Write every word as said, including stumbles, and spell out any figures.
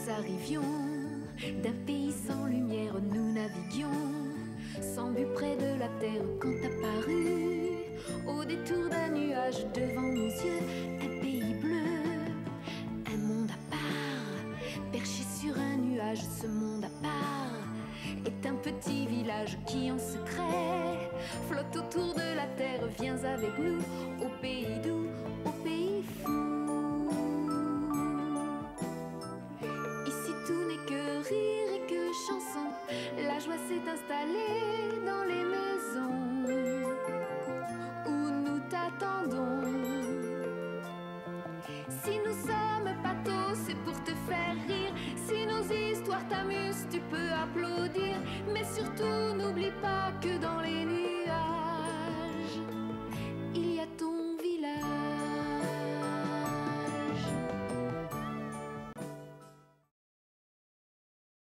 arrivions d'un pays sans lumière, nous naviguions sans but près de la terre quand apparut au détour d'un nuage devant nos yeux un pays bleu, un monde à part, perché sur un nuage. Ce monde à part est un petit village qui en secret flotte autour de la terre. Viens avec nous au pays d'où